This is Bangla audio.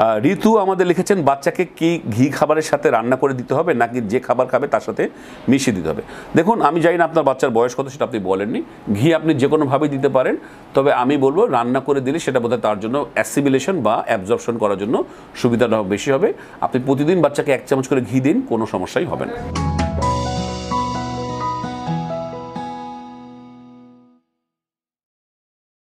ঋতু আমাদের লিখেছেন বাচ্চাকে কি ঘি খাবারের সাথে রান্না করে দিতে হবে নাকি যে খাবার খাবে তার সাথে মিশিয়ে দিতে হবে? দেখুন, আমি জানি না আপনার বাচ্চার বয়স কত, সেটা আপনি বলেননি। ঘি আপনি যে কোনোভাবেই দিতে পারেন, তবে আমি বলবো রান্না করে দিলে সেটা বোধহয় তার জন্য অ্যাসিমিলেশন বা অ্যাবজর্পশন করার জন্য সুবিধাটা বেশি হবে। আপনি প্রতিদিন বাচ্চাকে 1 চামচ করে ঘি দিন, কোনো সমস্যাই হবে না।